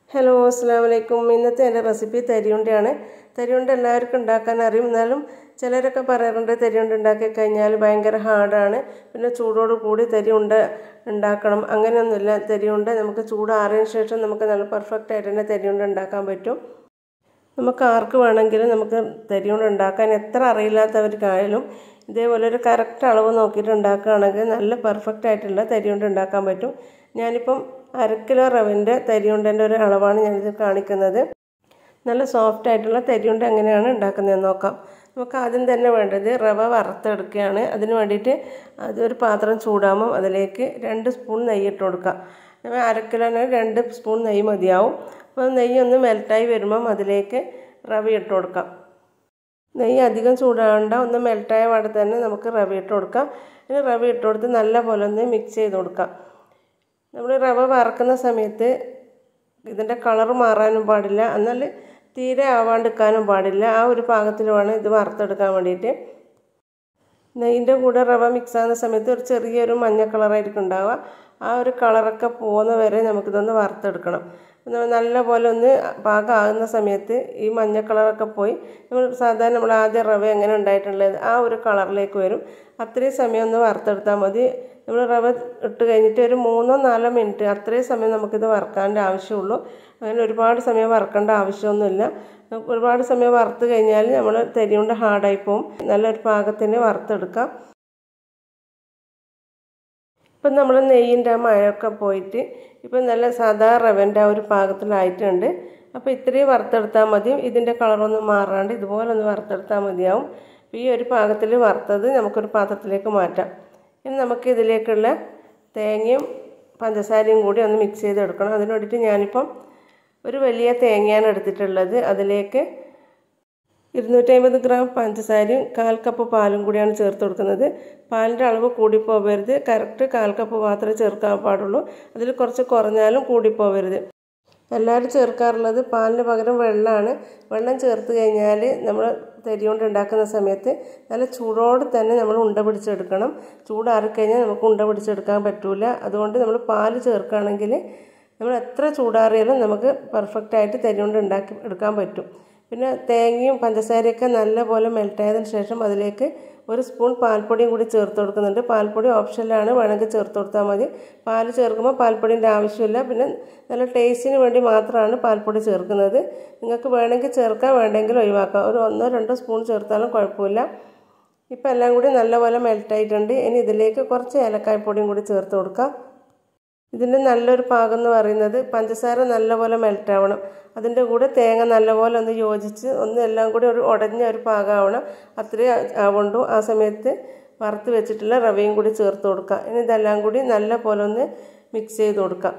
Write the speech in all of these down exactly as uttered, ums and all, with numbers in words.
Hello അസ്സലാമു അലൈക്കും. ഇന്നത്തെ എൻ്റെ റെസിപ്പി തരിയുണ്ടയാണ്. തരിയുണ്ട എല്ലാവർക്കും ഉണ്ടാക്കാൻ അറിയും. എന്നാലും ചിലരൊക്കെ പറയാറുണ്ട് തരിയുണ്ട ഉണ്ടാക്കി കഴിഞ്ഞാൽ ഭയങ്കര ഹാർഡാണ്, പിന്നെ ചൂടോട് കൂടി തരിയുണ്ട ഉണ്ടാക്കണം. അങ്ങനെയൊന്നുമില്ല. തരിയുണ്ട നമുക്ക് ചൂടാറിയതിന് ശേഷം നമുക്ക് നല്ല പെർഫെക്റ്റ് ആയിട്ട് തന്നെ തരിയുണ്ട ഉണ്ടാക്കാൻ പറ്റും. നമുക്ക് ആർക്ക് വേണമെങ്കിലും നമുക്ക് തരിയുണ്ട ഉണ്ടാക്കാൻ എത്ര അറിയില്ലാത്തവർക്കായാലും ഇതേപോലെ ഒരു കറക്റ്റ് അളവ് നോക്കിയിട്ട് ഉണ്ടാക്കുകയാണെങ്കിൽ നല്ല പെർഫെക്റ്റ് ആയിട്ടുള്ള തരിയുണ്ട ഉണ്ടാക്കാൻ പറ്റും. ഞാനിപ്പം അര കിലോ റവൻ്റെ തരിയുണ്ടൻ്റെ ഒരു അളവാണ് ഞാനിത് കാണിക്കുന്നത്. നല്ല സോഫ്റ്റ് ആയിട്ടുള്ള തരിയുണ്ട എങ്ങനെയാണ് ഉണ്ടാക്കുന്നതെന്ന് നോക്കാം. നമുക്ക് ആദ്യം തന്നെ വേണ്ടത് റവ വറുത്തെടുക്കുകയാണ്. അതിന് വേണ്ടിയിട്ട് അതൊരു പാത്രം ചൂടാകുമ്പോൾ അതിലേക്ക് രണ്ട് സ്പൂൺ നെയ്യ് ഇട്ട് കൊടുക്കാം. അര കിലോന് രണ്ട് സ്പൂൺ നെയ്യ് മതിയാവും. അപ്പോൾ നെയ്യ് ഒന്ന് മെൽറ്റായി വരുമ്പം അതിലേക്ക് റവ ഇട്ട് കൊടുക്കാം. നെയ്യ് അധികം ചൂടാകണ്ട, ഒന്ന് മെൽറ്റായ പാടെ തന്നെ നമുക്ക് റവ ഇട്ട് കൊടുക്കാം. ഇനി റവ ഇട്ട് കൊടുത്ത് നല്ല പോലെ ഒന്ന് മിക്സ് ചെയ്ത് കൊടുക്കാം. നമ്മൾ റവ വറക്കുന്ന സമയത്ത് ഇതിൻ്റെ കളർ മാറാനും പാടില്ല, എന്നാൽ തീരെ ആവാണ്ടിരിക്കാനും പാടില്ല. ആ ഒരു പാകത്തിൽ വേണം ഇത് വറുത്തെടുക്കാൻ വേണ്ടിയിട്ട്. നെയ്യിൻ്റെ കൂടെ റവ മിക്സ് ആകുന്ന സമയത്ത് ഒരു ചെറിയൊരു മഞ്ഞ കളറായിരിക്കും ഉണ്ടാവുക. ആ ഒരു കളറൊക്കെ പോകുന്ന വരെ നമുക്കിതൊന്ന് വറുത്തെടുക്കണം. നല്ല പോലെ ഒന്ന് പാകമാകുന്ന സമയത്ത് ഈ മഞ്ഞ കളറൊക്കെ പോയി നമ്മൾ സാധാരണ നമ്മൾ ആദ്യം റവ എങ്ങനെ ഉണ്ടായിട്ടുള്ളത് ആ ഒരു കളറിലേക്ക് വരും. അത്രയും സമയം ഒന്ന് വറുത്തെടുത്താൽ മതി. നമ്മൾ റവ ഇട്ട് കഴിഞ്ഞിട്ട് ഒരു മൂന്നോ നാലോ മിനിറ്റ് അത്രയും സമയം നമുക്കിത് വറുക്കാൻ്റെ ആവശ്യമുള്ളൂ. അങ്ങനെ ഒരുപാട് സമയം വറുക്കേണ്ട ആവശ്യമൊന്നുമില്ല. ഒരുപാട് സമയം വറുത്ത് കഴിഞ്ഞാൽ നമ്മൾ തരിയുണ്ട ഹാർഡായി പോവും. നല്ലൊരു പാകത്തിന് വറുത്തെടുക്കാം. ഇപ്പം നമ്മൾ നെയ്യിൻ്റെ ആ മഴയൊക്കെ പോയിട്ട് ഇപ്പം നല്ല സാധാ റവൻ്റെ ആ ഒരു പാകത്തിലായിട്ടുണ്ട്. അപ്പോൾ ഇത്രയും വറുത്തെടുത്താൽ മതി. ഇതിൻ്റെ കളറൊന്നും മാറാണ്ട് ഇതുപോലെ ഒന്ന് വറുത്തെടുത്താൽ മതിയാവും. ഈ ഒരു പാകത്തിൽ വറുത്തത് നമുക്കൊരു പാത്രത്തിലേക്ക് മാറ്റാം. ഇനി നമുക്ക് ഇതിലേക്കുള്ള തേങ്ങയും പഞ്ചസാരയും കൂടി ഒന്ന് മിക്സ് ചെയ്തെടുക്കണം. അതിന് വേണ്ടിയിട്ട് ഞാനിപ്പം ഒരു വലിയ തേങ്ങയാണ് എടുത്തിട്ടുള്ളത്. അതിലേക്ക് ഇരുന്നൂറ്റി അമ്പത് ഗ്രാം പഞ്ചസാരയും കാൽ കപ്പ് പാലും കൂടിയാണ് ചേർത്ത് കൊടുക്കുന്നത്. പാലിൻ്റെ അളവ് കൂടിപ്പോവരുത്. കറക്റ്റ് കാൽ കപ്പ് മാത്രമേ ചേർക്കാൻ പാടുള്ളൂ. അതിൽ കുറച്ച് കുറഞ്ഞാലും കൂടിപ്പോവരുത്. എല്ലാവരും ചേർക്കാറുള്ളത് പാലിന് പകരം വെള്ളമാണ്. വെള്ളം ചേർത്ത് കഴിഞ്ഞാൽ നമ്മൾ തരിയുണ്ട ഉണ്ടാക്കുന്ന സമയത്ത് നല്ല ചൂടോടെ തന്നെ നമ്മൾ ഉണ്ട പിടിച്ചെടുക്കണം. ചൂടാറിക്കഴിഞ്ഞാൽ നമുക്ക് ഉണ്ട പിടിച്ചെടുക്കാൻ പറ്റില്ല. അതുകൊണ്ട് നമ്മൾ പാല് ചേർക്കുകയാണെങ്കിൽ നമ്മൾ എത്ര ചൂടാറിയാലും നമുക്ക് പെർഫെക്റ്റായിട്ട് തരിയുണ്ട ഉണ്ടാക്കി എടുക്കാൻ പറ്റും. പിന്നെ തേങ്ങയും പഞ്ചസാരയൊക്കെ നല്ലപോലെ മെൽറ്റായതിന് ശേഷം അതിലേക്ക് ഒരു സ്പൂൺ പാൽപ്പൊടിയും കൂടി ചേർത്ത് കൊടുക്കുന്നുണ്ട്. പാൽപ്പൊടി ഓപ്ഷനിലാണ്, വേണമെങ്കിൽ ചേർത്ത് കൊടുത്താൽ മതി. പാൽ ചേർക്കുമ്പോൾ പാൽപ്പൊടിൻ്റെ ആവശ്യമില്ല. പിന്നെ നല്ല ടേസ്റ്റിന് വേണ്ടി മാത്രമാണ് പാൽപ്പൊടി ചേർക്കുന്നത്. നിങ്ങൾക്ക് വേണമെങ്കിൽ ചേർക്കാം, വേണ്ടെങ്കിൽ ഒഴിവാക്കാം. ഒരു ഒന്നോ രണ്ടോ സ്പൂൺ ചേർത്താലും കുഴപ്പമില്ല. ഇപ്പം എല്ലാം കൂടി നല്ലപോലെ മെൽറ്റായിട്ടുണ്ട്. ഇനി ഇതിലേക്ക് കുറച്ച് ഏലക്കായ്പ്പൊടിയും കൂടി ചേർത്ത് കൊടുക്കാം. ഇതിൻ്റെ നല്ലൊരു പാകം എന്ന് പറയുന്നത് പഞ്ചസാര നല്ലപോലെ മെൽറ്റാവണം. അതിൻ്റെ കൂടെ തേങ്ങ നല്ലപോലെ ഒന്ന് യോജിച്ച് ഒന്ന് എല്ലാം കൂടി ഒരു ഉടഞ്ഞ ഒരു പാകമാവണം. അത്രയും ആവുള്ളൂ. ആ സമയത്ത് വറുത്ത് വെച്ചിട്ടുള്ള റവയും കൂടി ചേർത്ത് കൊടുക്കുക. ഇനി ഇതെല്ലാം കൂടി നല്ല പോലെ ഒന്ന് മിക്സ് ചെയ്ത് കൊടുക്കാം.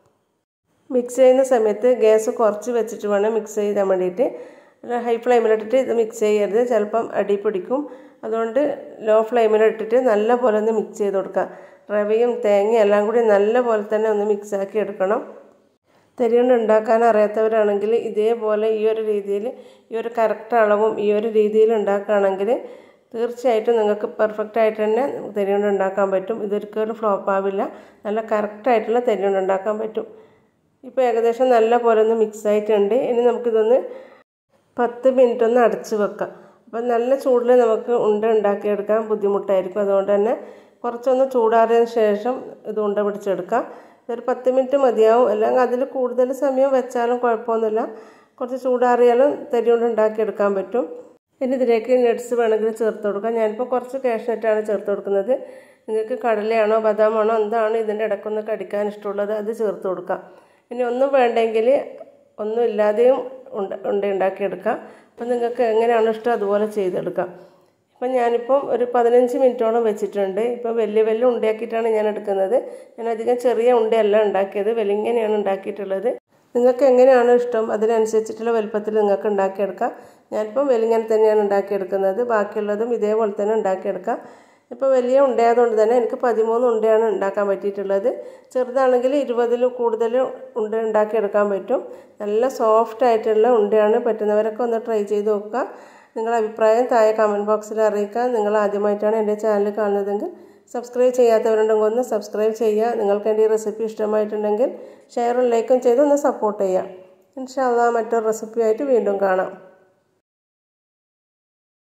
മിക്സ് ചെയ്യുന്ന സമയത്ത് ഗ്യാസ് കുറച്ച് വെച്ചിട്ട് വേണം മിക്സ് ചെയ്യാൻ വേണ്ടിയിട്ട്. ഹൈ ഫ്ലെയിമിലിട്ടിട്ട് ഇത് മിക്സ് ചെയ്യരുത്, ചിലപ്പം അടി പിടിക്കും. അതുകൊണ്ട് ലോ ഫ്ലെയിമിലിട്ടിട്ട് നല്ല പോലെ ഒന്ന് മിക്സ് ചെയ്ത് കൊടുക്കുക. റവയും തേങ്ങയും എല്ലാം കൂടി നല്ല പോലെ തന്നെ ഒന്ന് മിക്സാക്കി എടുക്കണം. തരിയുണ്ട ഉണ്ടാക്കാൻ അറിയാത്തവരാണെങ്കിൽ ഇതേപോലെ ഈ ഒരു രീതിയിൽ ഈ ഒരു കറക്റ്റ് അളവും ഈ ഒരു രീതിയിൽ ഉണ്ടാക്കുകയാണെങ്കിൽ തീർച്ചയായിട്ടും നിങ്ങൾക്ക് പെർഫെക്റ്റായിട്ട് തന്നെ തരിയുണ്ട ഉണ്ടാക്കാൻ പറ്റും. ഇതൊരിക്കലും ഫ്ലോപ്പ് ആവില്ല. നല്ല കറക്റ്റായിട്ടുള്ള തരിയുണ്ട ഉണ്ടാക്കാൻ പറ്റും. ഇപ്പോൾ ഏകദേശം നല്ല പോലെ ഒന്ന് മിക്സ് ആയിട്ടുണ്ട്. ഇനി നമുക്കിതൊന്ന് പത്ത് മിനിറ്റ് ഒന്ന് അടച്ച് വെക്കാം. അപ്പം നല്ല ചൂടിൽ നമുക്ക് ഉണ്ട ഉണ്ടാക്കിയെടുക്കാൻ ബുദ്ധിമുട്ടായിരിക്കും. അതുകൊണ്ട് തന്നെ കുറച്ചൊന്ന് ചൂടാറിയതിന് ശേഷം ഇത് ഉണ്ട പിടിച്ചെടുക്കാം. ഇതൊരു പത്ത് മിനിറ്റ് മതിയാവും. അല്ലെങ്കിൽ അതിൽ കൂടുതൽ സമയം വെച്ചാലും കുഴപ്പമൊന്നുമില്ല. കുറച്ച് ചൂടാറിയാലും തരിയുണ്ട ഉണ്ടാക്കിയെടുക്കാൻ പറ്റും. ഇനി ഇതിലേക്ക് നട്ട്സ് വേണമെങ്കിൽ ചേർത്ത് കൊടുക്കാം. ഞാനിപ്പോൾ കുറച്ച് കാഷ്നട്ടാണ് ചേർത്ത് കൊടുക്കുന്നത്. നിങ്ങൾക്ക് കടലയാണോ ബദാമാണോ എന്താണ് ഇതിൻ്റെ ഇടയ്ക്കൊന്ന് കടിക്കാൻ ഇഷ്ടമുള്ളത് അത് ചേർത്ത് കൊടുക്കാം. ഇനി ഒന്നും വേണ്ടെങ്കിൽ ഒന്നും ഇല്ലാതെയും ഉണ്ട ഉണ്ട ഉണ്ടാക്കിയെടുക്കാം. അപ്പം നിങ്ങൾക്ക് എങ്ങനെയാണോ ഇഷ്ടം അതുപോലെ ചെയ്തെടുക്കാം. അപ്പം ഞാനിപ്പം ഒരു പതിനഞ്ച് മിനിറ്റോളം വെച്ചിട്ടുണ്ട്. ഇപ്പം വലിയ വലിയ ഉണ്ടയാക്കിയിട്ടാണ് ഞാൻ എടുക്കുന്നത്. ഞാൻ അധികം ചെറിയ ഉണ്ടയല്ല ഉണ്ടാക്കിയത്, വലിങ്ങനെയാണ് ഉണ്ടാക്കിയിട്ടുള്ളത്. നിങ്ങൾക്ക് എങ്ങനെയാണോ ഇഷ്ടം അതിനനുസരിച്ചിട്ടുള്ള വലുപ്പത്തിൽ നിങ്ങൾക്ക് ഉണ്ടാക്കിയെടുക്കാം. ഞാനിപ്പം വലിങ്ങനെ തന്നെയാണ് ഉണ്ടാക്കിയെടുക്കുന്നത്. ബാക്കിയുള്ളതും ഇതേപോലെ തന്നെ ഉണ്ടാക്കിയെടുക്കാം. ഇപ്പോൾ വലിയ ഉണ്ടയായതുകൊണ്ട് തന്നെ എനിക്ക് പതിമൂന്ന് ഉണ്ടയാണ് ഉണ്ടാക്കാൻ പറ്റിയിട്ടുള്ളത്. ചെറുതാണെങ്കിൽ ഇരുപതിലും കൂടുതൽ ഉണ്ട ഉണ്ടാക്കിയെടുക്കാൻ പറ്റും. നല്ല സോഫ്റ്റ് ആയിട്ടുള്ള ഉണ്ടയാണ്. പറ്റുന്നവരൊക്കെ ഒന്ന് ട്രൈ ചെയ്ത് നോക്കുക. നിങ്ങളുടെ അഭിപ്രായം താഴെ കമൻറ്റ് ബോക്സിൽ അറിയിക്കുക. നിങ്ങൾ ആദ്യമായിട്ടാണ് എൻ്റെ ചാനൽ കാണുന്നതെങ്കിൽ സബ്സ്ക്രൈബ് ചെയ്യാത്തവരുണ്ടെങ്കിൽ ഒന്ന് സബ്സ്ക്രൈബ് ചെയ്യുക. നിങ്ങൾക്ക് എൻ്റെ ഈ റെസിപ്പി ഇഷ്ടമായിട്ടുണ്ടെങ്കിൽ ഷെയറും ലൈക്കും ചെയ്ത് ഒന്ന് സപ്പോർട്ട് ചെയ്യുക. ഇൻഷാ അല്ലാഹ് മറ്റൊരു റെസിപ്പിയായിട്ട് വീണ്ടും കാണാം.